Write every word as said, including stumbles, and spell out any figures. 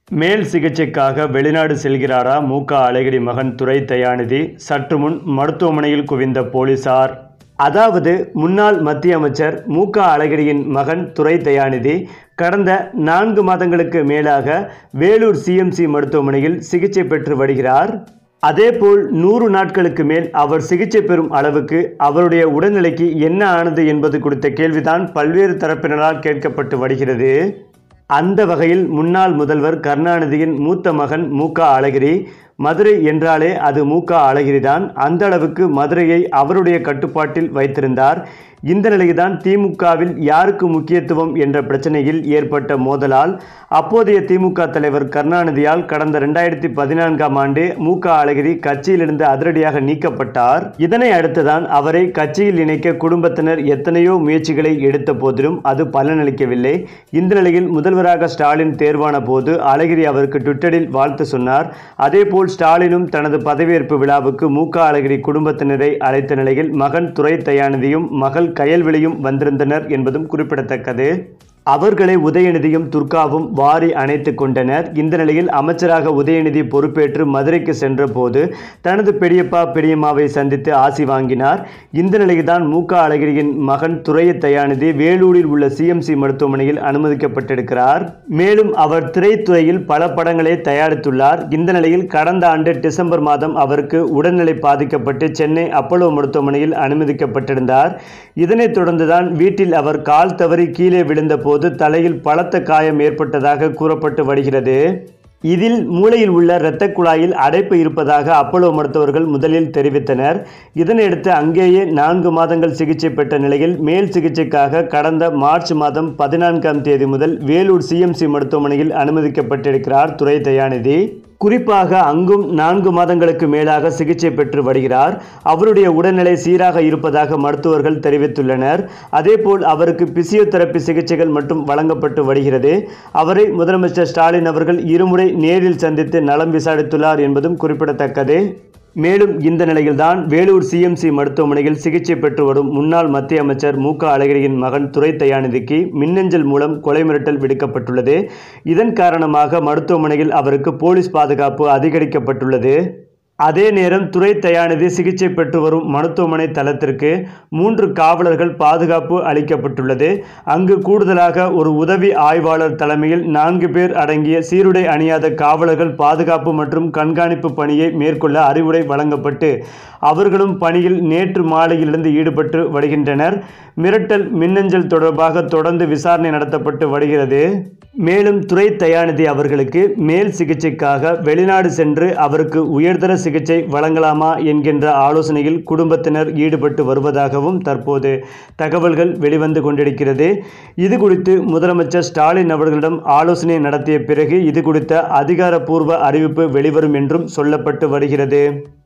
மேல் சிகிச்சைக்காக வெளிநாடு செல்கிறாரா மூக அழகிரி மகன் துரை தயாநிதி? சற்று முன் மருத்துவமனையில் குவிந்த போலீசார். அதாவது முன்னாள் மத்திய அமைச்சர் மூக அழகிரியின் மகன் துரை தயாநிதி கடந்த நான்கு மாதங்களுக்கு மேலாக வேலூர் சிஎம்சி மருத்துவமனையில் சிகிச்சை பெற்று வருகிறார். அதேபோல் நூறு நாட்களுக்கு மேல் அவர் சிகிச்சை பெறும் அளவுக்கு அவருடைய உடல்நிலைக்கு என்ன ஆனது என்பது குறித்த கேள்விதான் பல்வேறு தரப்பினரால் கேட்கப்பட்டு வருகிறது. அந்த வகையில் முன்னாள் முதல்வர் கருணாநிதியின் மூத்த மகன் மூக அழகிரி, மதுரை என்றாலே அது மூக அழகிரிதான். அந்த அளவுக்கு மதுரையை அவருடைய கட்டுப்பாட்டில் வைத்திருந்தார். இந்த நிலையில்தான் திமுகவில் யாருக்கு முக்கியத்துவம் என்ற பிரச்சனையில் ஏற்பட்ட மோதலால் அப்போதைய திமுக தலைவர் கருணாநிதியால் கடந்த இரண்டாயிரத்தி பதினான்காம் ஆண்டு மூக அழகிரி கட்சியிலிருந்து அதிரடியாக நீக்கப்பட்டார். இதனை அடுத்துதான் அவரை கட்சியில் இணைக்க குடும்பத்தினர் எத்தனையோ முயற்சிகளை எடுத்த போதிலும் அது பலனளிக்கவில்லை. இந்த நிலையில் முதல்வராக ஸ்டாலின் தேர்வான போது அழகிரி அவருக்கு ட்விட்டரில் வாழ்த்து சொன்னார். அதேபோல் ஸ்டாலினும் தனது பதவியேற்பு விழாவுக்கு மூக அழகிரி குடும்பத்தினரை அழைத்த நிலையில் மகன் துரை தயாநிதியும் மகள் கயல்விழியும் வந்திருந்தனர் என்பதும் குறிப்பிடத்தக்கது. அவர்களை உதயநிதியும் துர்காவும் வாரி அணைத்து கொண்டனர். இந்த நிலையில் அமைச்சராக உதயநிதி பொறுப்பேற்று மதுரைக்கு சென்ற போது தனது பெரியப்பா பெரியம்மாவை சந்தித்து ஆசி வாங்கினார். இந்த நிலையில்தான் மூக அழகிரியின் மகன் துரை தயாநிதி வேலூரில் உள்ள சிஎம்சி மருத்துவமனையில் அனுமதிக்கப்பட்டிருக்கிறார். மேலும் அவர் திரைத்துறையில் பல படங்களை தயாரித்துள்ளார். இந்த நிலையில் கடந்த ஆண்டு டிசம்பர் மாதம் அவருக்கு உடல்நிலை பாதிக்கப்பட்டு சென்னை அப்போலோ மருத்துவமனையில் அனுமதிக்கப்பட்டிருந்தார். இதனைத் தொடர்ந்துதான் வீட்டில் அவர் கால் தவறி கீழே விழுந்த போது தலையில் பலத்த காயம் ஏற்பட்டதாக கூறப்பட்டு வருகிறது. இதில் மூளையில் உள்ள இரத்த குழாயில் அடைப்பு இருப்பதாக அப்போலோ மருத்துவர்கள் முதலில் தெரிவித்தனர். இதனையடுத்து அங்கேயே நான்கு மாதங்கள் சிகிச்சை பெற்ற நிலையில் மேல் சிகிச்சைக்காக கடந்த மார்ச் மாதம் பதினான்காம் தேதி முதல் வேலூர் சிஎம்சி மருத்துவமனையில் அனுமதிக்கப்பட்டிருக்கிறார் துரை தயாநிதி. குறிப்பாக அங்கும் நான்கு மாதங்களுக்கு மேலாக சிகிச்சை பெற்று வருகிறார். அவருடைய உடல்நிலை சீராக இருப்பதாக மருத்துவர்கள் தெரிவித்துள்ளனர். அதேபோல் அவருக்கு பிசியோதெரப்பி சிகிச்சைகள் மட்டும் வழங்கப்பட்டு வருகிறது. அவரை முதலமைச்சர் ஸ்டாலின் அவர்கள் இருமுறை நேரில் சந்தித்து நலம் விசாரித்துள்ளார் என்பதும் குறிப்பிடத்தக்கது. மேலும் இந்த நிலையில்தான் வேலூர் சிஎம்சி மருத்துவமனையில் சிகிச்சை பெற்று வரும் முன்னாள் மத்திய அமைச்சர் மூக அழகிரியின் மகன் துரை தயாநிதிக்கு மின்னஞ்சல் மூலம் கொலை மிரட்டல் விடுக்கப்பட்டுள்ளது. இதன் காரணமாக மருத்துவமனையில் அவருக்கு போலீஸ் பாதுகாப்பு அதிகரிக்கப்பட்டுள்ளது. அதே நேரம் துரை தயாநிதி சிகிச்சை பெற்று வரும் மருத்துவமனை தளத்திற்கு மூன்று காவலர்கள் பாதுகாப்பு அளிக்கப்பட்டுள்ளது. அங்கு கூடுதலாக ஒரு உதவி ஆய்வாளர் தலைமையில் நான்கு பேர் அடங்கிய சீருடை அணியாத காவலர்கள் பாதுகாப்பு மற்றும் கண்காணிப்பு பணியை மேற்கொள்ள அறிவுரை வழங்கப்பட்டு அவர்களும் பணியில் நேற்று மாலையிலிருந்து ஈடுபட்டு வருகின்றனர். மிரட்டல் மின்னஞ்சல் தொடர்பாக தொடர்ந்து விசாரணை நடத்தப்பட்டு வருகிறது. மேலும் துரை தயாநிதி அவர்களுக்கு மேல் சிகிச்சைக்காக வெளிநாடு சென்று அவருக்கு உயர்தர சிகிச்சை வழங்கலாமா என்கின்ற ஆலோசனையில் குடும்பத்தினர் ஈடுபட்டு வருவதாகவும் தற்போது தகவல்கள் வெளிவந்து கொண்டிருக்கிறது. இது குறித்து முதலமைச்சர் ஸ்டாலின் அவர்களிடம் ஆலோசனை நடத்திய பிறகு இது குறித்த அதிகாரப்பூர்வ அறிவிப்பு வெளிவரும் என்றும் சொல்லப்பட்டு வருகிறது.